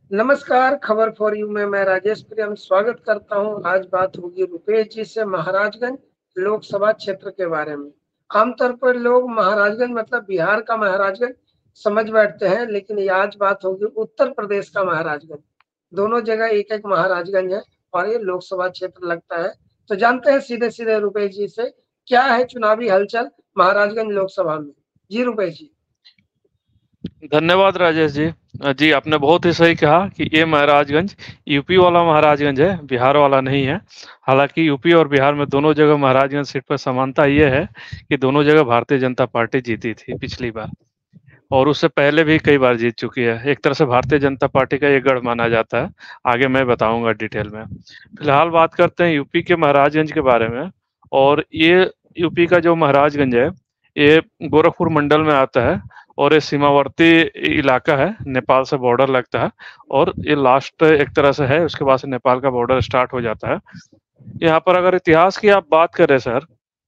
नमस्कार, खबर for you में मैं राजेश प्रियम स्वागत करता हूं। आज बात होगी रुपेश जी से महाराजगंज लोकसभा क्षेत्र के बारे में। आमतौर पर लोग महाराजगंज मतलब बिहार का महाराजगंज समझ बैठते हैं, लेकिन ये आज बात होगी उत्तर प्रदेश का महाराजगंज। दोनों जगह एक-एक महाराजगंज है और ये लोकसभा क्षेत्र लगता है। तो जानते हैं सीधे-सीधे रुपेश जी से क्या है चुनावी हलचल महाराजगंज लोकसभा में। जी रुपेश जी। धन्यवाद राजेश जी। जी आपने बहुत ही सही कहा कि ये महाराजगंज यूपी वाला महाराजगंज है, बिहार वाला नहीं है। हालांकि यूपी और बिहार में दोनों जगह महाराजगंज सीट पर समानता ये है कि दोनों जगह भारतीय जनता पार्टी जीती थी पिछली बार, और उससे पहले भी कई बार जीत चुकी है। एक तरह से भारतीय जनता पार्टी का ये गढ़ माना जाता है। आगे मैं बताऊंगा डिटेल में। फिलहाल बात करते हैं यूपी के महाराजगंज के बारे में। और ये यूपी का जो महाराजगंज है, ये गोरखपुर मंडल में आता है और ये सीमावर्ती इलाका है, नेपाल से बॉर्डर लगता है। और ये लास्ट एक तरह से है, उसके बाद से नेपाल का बॉर्डर स्टार्ट हो जाता है। यहाँ पर अगर इतिहास की आप बात करें सर,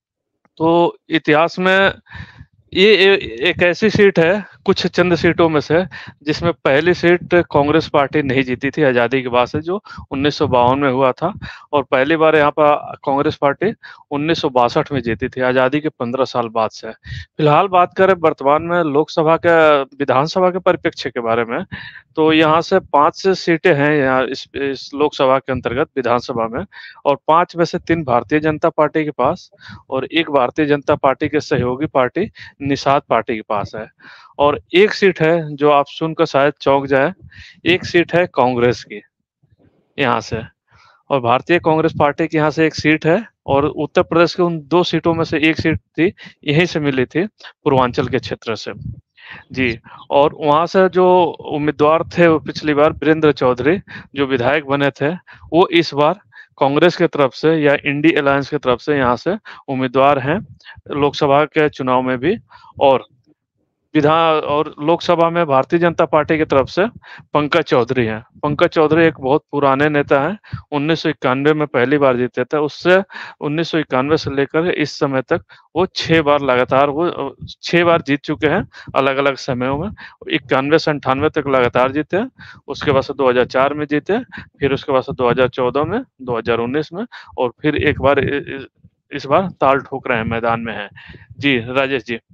तो इतिहास में ये एक ऐसी सीट है कुछ चंद सीटों में से जिसमें पहली सीट कांग्रेस पार्टी नहीं जीती थी आज़ादी के बाद से, जो 1952 में हुआ था। और पहली बार यहाँ पर कांग्रेस पार्टी 1962 में जीती थी, आज़ादी के 15 साल बाद से। फिलहाल बात करें वर्तमान में लोकसभा के विधानसभा के परिप्रेक्ष्य के बारे में, तो यहाँ से 5 सीटें हैं यहाँ इस लोकसभा के अंतर्गत विधानसभा में। और 5 में से 3 भारतीय जनता पार्टी के पास और एक भारतीय जनता पार्टी के सहयोगी पार्टी निषाद पार्टी के पास है। और एक सीट है जो आप सुनकर शायद चौंक जाए, एक सीट है कांग्रेस की यहाँ से। और भारतीय कांग्रेस पार्टी की यहाँ से एक सीट है। और उत्तर प्रदेश के उन 2 सीटों में से एक सीट थी, यहीं से मिली थी, पूर्वांचल के क्षेत्र से। जी। और वहाँ से जो उम्मीदवार थे वो पिछली बार वीरेंद्र चौधरी जो विधायक बने थे, वो इस बार कांग्रेस की तरफ से या इंडी अलायंस की तरफ से यहाँ से उम्मीदवार हैं लोकसभा के चुनाव में भी। और विधान और लोकसभा में भारतीय जनता पार्टी की तरफ से पंकज चौधरी हैं। पंकज चौधरी एक बहुत पुराने नेता हैं, 1991 में पहली बार जीते थे। उससे 1991 से लेकर इस समय तक वो 6 बार लगातार वो 6 बार जीत चुके हैं अलग-अलग समयों में। 91 से 98 तक लगातार जीते हैं। उसके बाद से 2004 में जीते, फिर उसके बाद से 2014 में, 2019 में, और फिर एक बार इस बार ताल ठोक रहे हैं, मैदान में हैं। जी, राजेश जी।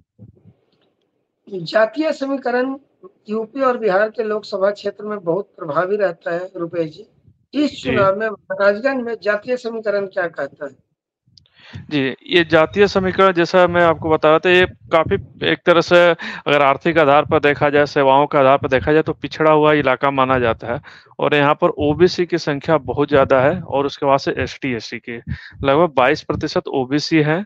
जातीय समीकरण यूपी और बिहार के लोकसभा क्षेत्र में बहुत प्रभावी रहता है रुपेश जी। इस जी। चुनाव में महाराजगंज में जातीय समीकरण क्या कहता है? जी, ये जातीय समीकरण जैसा मैं आपको बता रहा था, ये काफ़ी एक तरह से अगर आर्थिक आधार पर देखा जाए, सेवाओं के आधार पर देखा जाए तो पिछड़ा हुआ इलाका माना जाता है। और यहाँ पर ओबीसी की संख्या बहुत ज़्यादा है और उसके बाद से एसटी-एससी की। लगभग 22% ओबीसी हैं,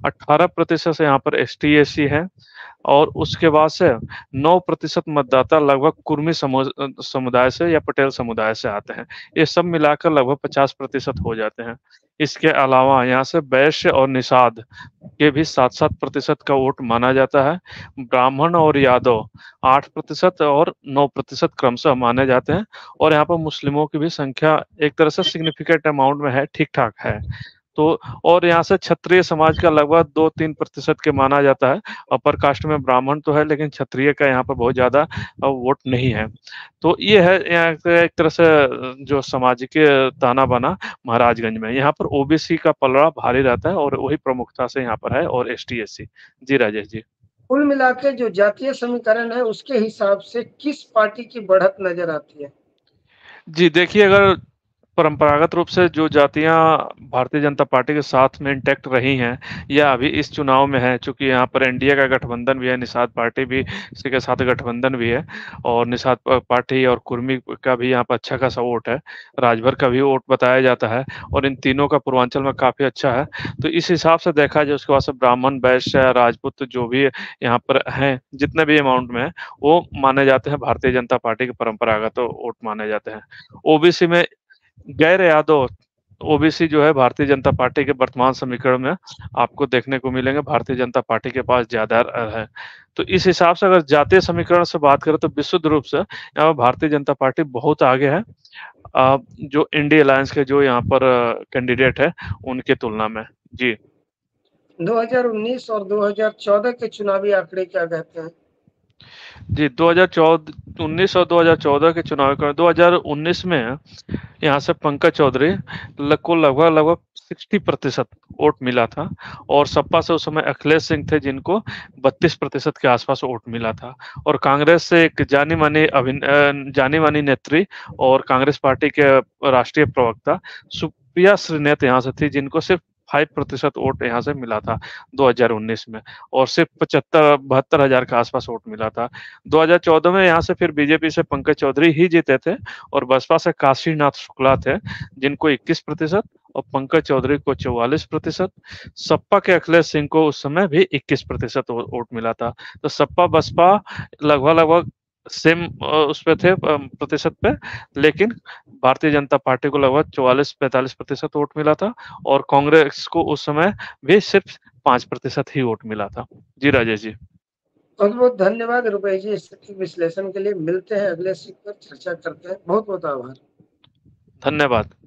18% यहाँ पर एसटी-एससी हैं। और उसके बाद से 9% मतदाता लगभग कुर्मी समुदाय से या पटेल समुदाय से आते हैं। ये सब मिलाकर लगभग 50% हो जाते हैं। इसके अलावा यहाँ से वैश्य और निषाद के भी 7-7% का वोट माना जाता है। ब्राह्मण और यादव 8% और 9% क्रमशः माने जाते हैं। और यहाँ पर मुस्लिमों की भी संख्या एक तरह से सिग्निफिकेंट अमाउंट में है, ठीक-ठाक है। तो और यहाँ से क्षत्रिय समाज का लगभग 2-3% के माना जाता है। अपर कास्ट में ब्राह्मण तो है, लेकिन क्षत्रिय का यहाँ पर बहुत ज़्यादा वोट नहीं है। तो ये है यहाँ पे एक तरह से जो सामाजिक ताना-बाना महाराजगंज में। यहाँ पर ओबीसी का पलड़ा भारी रहता है और वही प्रमुखता से यहाँ पर है, और एसटी-एससी। जी, राजेश जी। कुल मिला के जो जातीय समीकरण है उसके हिसाब से किस पार्टी की बढ़त नजर आती है? जी, देखिए, अगर परंपरागत रूप से जो जातियाँ भारतीय जनता पार्टी के साथ में इंटैक्ट रही हैं या अभी इस चुनाव में है, चूँकि यहाँ पर एनडीए का गठबंधन भी है, निषाद पार्टी भी इसी के साथ गठबंधन भी है। और निषाद पार्टी और कुर्मी का भी यहाँ पर अच्छा खासा वोट है। राजभर का भी वोट बताया जाता है और इन तीनों का पूर्वांचल में काफ़ी अच्छा है। तो इस हिसाब से देखा जाए, उसके बाद से ब्राह्मण, वैश्य, राजपूत जो भी यहाँ पर हैं, जितने भी अमाउंट में हैं, वो माने जाते हैं भारतीय जनता पार्टी के परंपरागत वोट माने जाते हैं। ओबीसी में गैर यादव ओबीसी जो है भारतीय जनता पार्टी के वर्तमान समीकरण में आपको देखने को मिलेंगे, भारतीय जनता पार्टी के पास ज़्यादा है। तो इस हिसाब से अगर जातीय समीकरण से बात करें तो विशुद्ध रूप से यहाँ पर भारतीय जनता पार्टी बहुत आगे है, जो इंडी अलायंस के जो यहाँ पर कैंडिडेट है उनके तुलना में। जी। 2019 और 2014 के चुनावी आंकड़े क्या कहते हैं? जी, 2014 2019 और 2014 के चुनाव का 2019 में यहाँ से पंकज चौधरी को लगभग 60% वोट मिला था और सपा से उस समय अखिलेश सिंह थे जिनको 32% के आसपास वोट मिला था और कांग्रेस से एक जानी मानी नेत्री और कांग्रेस पार्टी के राष्ट्रीय प्रवक्ता सुप्रिया श्रीनेत यहाँ से थी जिनको सिर्फ 5% वोट यहाँ से मिला था 2019 में और सिर्फ 72 हजार के आसपास वोट मिला था। 2014 में यहाँ से फिर बीजेपी से पंकज चौधरी ही जीते थे और बसपा से काशीनाथ शुक्ला थे जिनको 21% और पंकज चौधरी को 44%। सपा के अखिलेश सिंह को उस समय भी 21% वोट मिला था। तो सपा बसपा लगभग सेम उस पे थे प्रतिशत पे, लेकिन भारतीय जनता पार्टी को लगभग 44-45% वोट मिला था और कांग्रेस को उस समय भी सिर्फ 5% ही वोट मिला था। जी राजेश जी। बहुत बहुत धन्यवाद रुपेश जी इस विश्लेषण के लिए। मिलते हैं अगले सीट पर चर्चा करते हैं। बहुत बहुत आभार। धन्यवाद।